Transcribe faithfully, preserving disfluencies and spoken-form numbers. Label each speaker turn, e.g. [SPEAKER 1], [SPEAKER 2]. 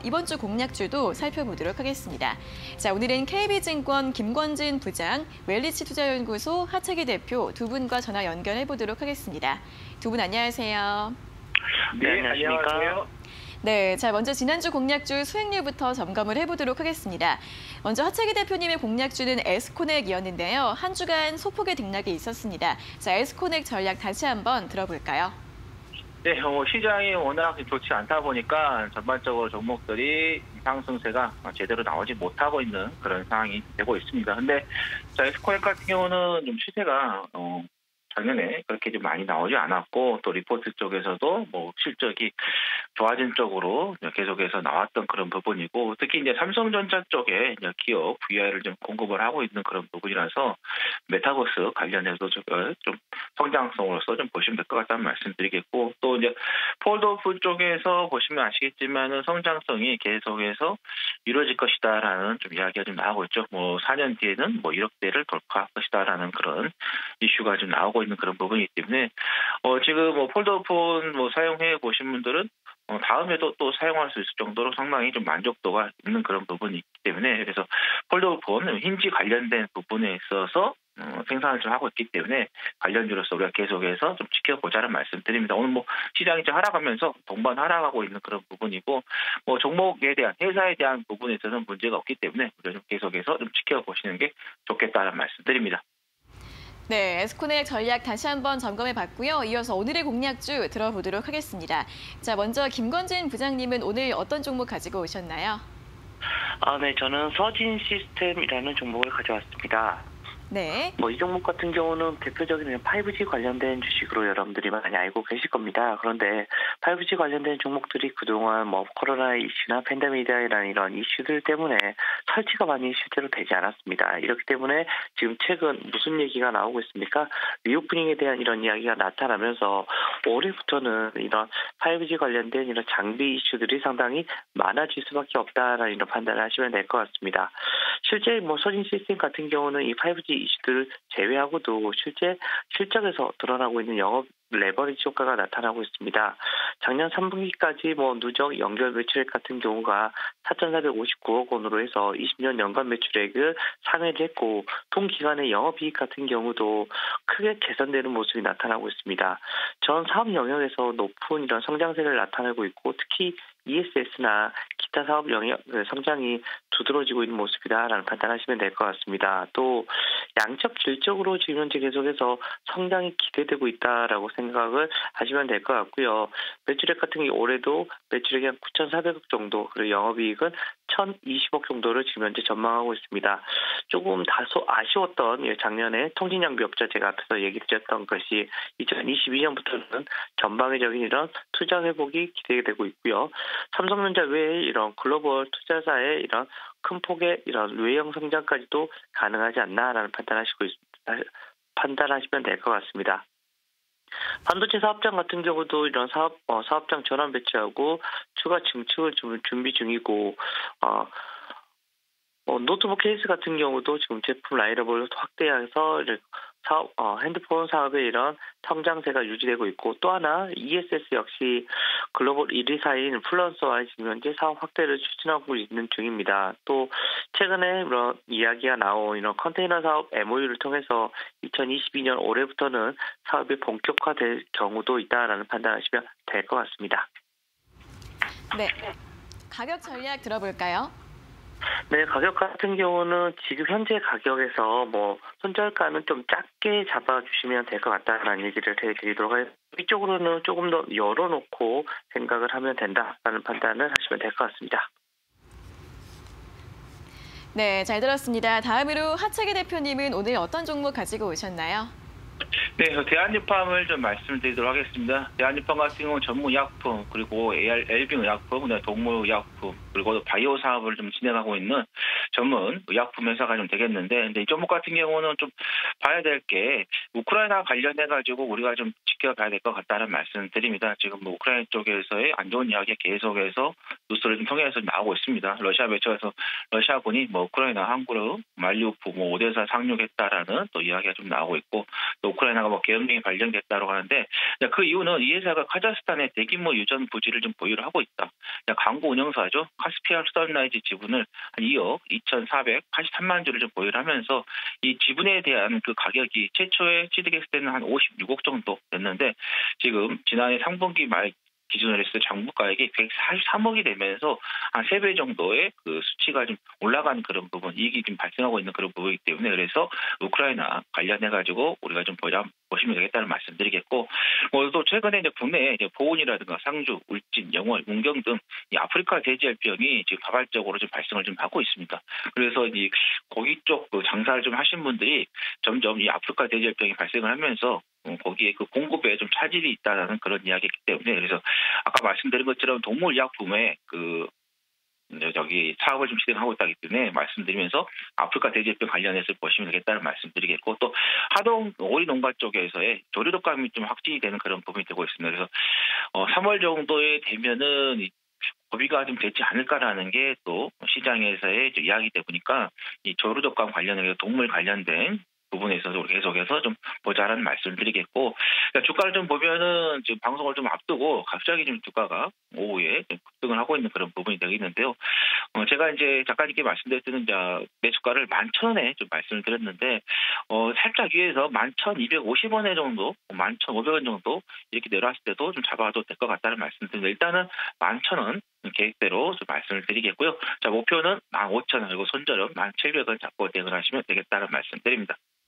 [SPEAKER 1] 이번 주 공략주도 살펴보도록 하겠습니다. 자, 오늘은 케이비증권 김권진 부장, 웰리치 투자연구소 하채기 대표 두 분과 전화 연결해 보도록 하겠습니다. 두 분 안녕하세요.
[SPEAKER 2] 네, 네 안녕하세요.
[SPEAKER 1] 네, 자 먼저 지난주 공략주 수익률부터 점검을 해보도록 하겠습니다. 먼저 하채기 대표님의 공략주는 에스코넥이었는데요. 한 주간 소폭의 등락이 있었습니다. 자, 에스코넥 전략 다시 한번 들어볼까요?
[SPEAKER 2] 네, 어, 시장이 워낙 좋지 않다 보니까 전반적으로 종목들이 상승세가 제대로 나오지 못하고 있는 그런 상황이 되고 있습니다. 근데 자, 에스코넥 같은 경우는 좀 시세가 어, 작년에 그렇게 좀 많이 나오지 않았고 또 리포트 쪽에서도 뭐 실적이 좋아진 쪽으로 계속해서 나왔던 그런 부분이고 특히 이제 삼성전자 쪽에 이제 기업 브이알을 좀 공급을 하고 있는 그런 부분이라서 메타버스 관련해서 좀, 좀 성장성으로서 좀 보시면 될 것 같다는 말씀드리겠고 또 이제 폴드오프 쪽에서 보시면 아시겠지만은 성장성이 계속해서 이루어질 것이다라는 좀 이야기가 좀 나오고 있죠. 뭐 사 년 뒤에는 뭐 일억대를 돌파할 것이다라는 그런 이슈가 좀 나오고 있는 그런 부분이기 때문에 어 지금 뭐 폴더폰 뭐 사용해 보신 분들은 어 다음에도 또 사용할 수 있을 정도로 상당히 좀 만족도가 있는 그런 부분이 있기 때문에 그래서 폴더폰 힌지 관련된 부분에 있어서 어, 생산을 좀 하고 있기 때문에 관련주로서 우리가 계속해서 좀 지켜보자는 말씀드립니다. 오늘 뭐 시장이 좀 하락하면서 동반 하락하고 있는 그런 부분이고 뭐 종목에 대한 회사에 대한 부분에 있어서는 문제가 없기 때문에 우리가 좀 계속해서 좀 지켜보시는 게 좋겠다는 말씀드립니다.
[SPEAKER 1] 네, 에스코넥 전략 다시 한번 점검해 봤고요. 이어서 오늘의 공략주 들어보도록 하겠습니다. 자, 먼저 김권진 부장님은 오늘 어떤 종목 가지고 오셨나요?
[SPEAKER 3] 아, 네, 저는 서진 시스템이라는 종목을 가져왔습니다.
[SPEAKER 1] 네.
[SPEAKER 3] 뭐 이 종목 같은 경우는 대표적인 파이브지 관련된 주식으로 여러분들이 많이 알고 계실 겁니다. 그런데 파이브지 관련된 종목들이 그동안 뭐 코로나 이슈나 팬데믹이라는 이런 이슈들 때문에 설치가 많이 실제로 되지 않았습니다. 이렇기 때문에 지금 최근 무슨 얘기가 나오고 있습니까? 리오프닝에 대한 이런 이야기가 나타나면서 올해부터는 이런 파이브지 관련된 이런 장비 이슈들이 상당히 많아질 수밖에 없다라는 이런 판단을 하시면 될 것 같습니다. 실제 뭐 서진 시스템 같은 경우는 이 파이브지 이슈들을 제외하고도 실제 실적에서 드러나고 있는 영업 레버리지 효과가 나타나고 있습니다. 작년 삼 분기까지 뭐 누적 연결 매출액 같은 경우가 사천사백오십구억 원으로 해서 이십 년 연간 매출액을 상회를 했고 동기간의 영업이익 같은 경우도 크게 개선되는 모습이 나타나고 있습니다. 전 사업 영역에서 높은 이런 성장세를 나타내고 있고 특히 이에스에스나 기타 사업 영역 성장이 두드러지고 있는 모습이다라는 판단하시면 될 것 같습니다. 또 양적 질적으로 지금 현재 계속해서 성장이 기대되고 있다라고 생각을 하시면 될 것 같고요. 매출액 같은 게 올해도 매출액이 한 구천사백억 정도 그리고 영업이익은 천이십억 정도를 지금 현재 전망하고 있습니다. 조금 다소 아쉬웠던 작년에 통신장비업자 제가 앞에서 얘기 드렸던 것이 이천이십이 년부터는 전방위적인 이런 투자 회복이 기대되고 있고요. 삼성전자 외에 이런 글로벌 투자사의 이런 큰 폭의 이런 외형 성장까지도 가능하지 않나라는 판단하시고 있습니다. 판단하시면 될 것 같습니다. 반도체 사업장 같은 경우도 이런 사업 어, 사업장 전환 배치하고 추가 증축을 준비 중이고 어, 어, 노트북 케이스 같은 경우도 지금 제품 라인업을 확대해서 사업, 어, 핸드폰 사업의 이런 성장세가 유지되고 있고 또 하나 이에스에스 역시 글로벌 일 위사인 플런스와 지금 현재 사업 확대를 추진하고 있는 중입니다. 또 최근에 이런 이야기가 나온 이런 컨테이너 사업 엠오유를 통해서 이천이십이 년 올해부터는 사업이 본격화될 경우도 있다라는 판단하시면 될 것 같습니다.
[SPEAKER 1] 네, 가격 전략 들어볼까요?
[SPEAKER 3] 네, 가격 같은 경우는 지금 현재 가격에서 뭐 손절가는 좀 작게 잡아주시면 될 것 같다는 얘기를 해드리도록 하겠습니다. 이쪽으로는 조금 더 열어놓고 생각을 하면 된다라는 판단을 하시면 될 것 같습니다.
[SPEAKER 1] 네, 잘 들었습니다. 다음으로 하채기 대표님은 오늘 어떤 종목 가지고 오셨나요?
[SPEAKER 2] 네, 대한유팜을 좀 말씀드리도록 하겠습니다. 대한유팜 같은 경우는 전문의약품, 그리고 엘빙의약품, 동물의약품, 그리고 바이오 사업을 좀 진행하고 있는 전문 의약품 회사가 좀 되겠는데, 근데 이 종목 같은 경우는 좀 봐야 될 게 우크라이나 관련해 가지고 우리가 좀 지켜봐야 될 것 같다는 말씀드립니다. 지금 뭐 우크라이나 쪽에서의 안 좋은 이야기 계속해서 뉴스를 좀 통해서 나오고 있습니다. 러시아 매체에서 러시아군이 뭐 우크라이나 항구를 말리우프 뭐 오데사 상륙했다라는 또 이야기가 좀 나오고 있고, 또 우크라이나가 뭐 계엄령이 발령됐다고 하는데, 그 이유는 이 회사가 카자흐스탄에 대규모 유전 부지를 좀 보유를 하고 있다. 광고 운영사죠. 카스피아 선라이즈 지분을 한 이억 이천사백팔십삼만 주를 좀 보유를 하면서 이 지분에 대한 그 가격이 최초에 취득했을 때는 한 오십육억 정도 됐는데, 지금 지난해 상분기 말 기준으로 했을 때 장부가액이 백사십삼억이 되면서 한 세 배 정도의 그 수치가 좀 올라가는 그런 부분, 이익이 좀 발생하고 있는 그런 부분이기 때문에, 그래서 우크라이나 관련해 가지고 우리가 좀 보자 보시면 되겠다는 말씀드리겠고, 뭐 또 최근에 이제 국내에 이제 보온이라든가 상주, 울진, 영월, 문경 등 이 아프리카 돼지열병이 지금 자발적으로 좀 발생을 좀 하고 있습니다. 그래서 이 고기 쪽 그 장사를 좀 하신 분들이 점점 이 아프리카 돼지열병이 발생을 하면서 거기에 그 공급에 좀 차질이 있다는 그런 이야기이기 때문에, 그래서 아까 말씀드린 것처럼 동물의약품에 그 저기 사업을 좀 진행하고 있다기 때문에 말씀드리면서 아프리카 돼지열병 관련해서 보시면 되겠다는 말씀드리겠고, 또 하동 오리 농가 쪽에서의 조류독감이 좀 확진이 되는 그런 부분이 되고 있습니다. 그래서 어, 삼월 정도에 되면은 이 고비가 좀 되지 않을까라는 게 또 시장에서의 이야기다 보니까 이 조류독감 관련해서 동물 관련된 부분에 있어서 우리 계속해서 좀 보자라는 말씀을 드리겠고, 그러니까 주가를 좀 보면은 지금 방송을 좀 앞두고 갑자기 좀 주가가 오후에 좀 급등을 하고 있는 그런 부분이 되겠는데요. 어, 제가 이제 작가님께 말씀드릴 때는 이제 내 주가를 만 천 원에 좀 말씀을 드렸는데, 어, 살짝 위에서 만 천이백오십 원 정도, 만 천오백 원 정도 이렇게 내려왔을 때도 좀 잡아도 될 것 같다는 말씀드립니다. 일단은 만 천 원 계획대로 좀 말씀을 드리겠고요. 자, 목표는 만 오천 원, 그리고 손절은 만 칠백 원 잡고 대응하시면 되겠다는 말씀드립니다.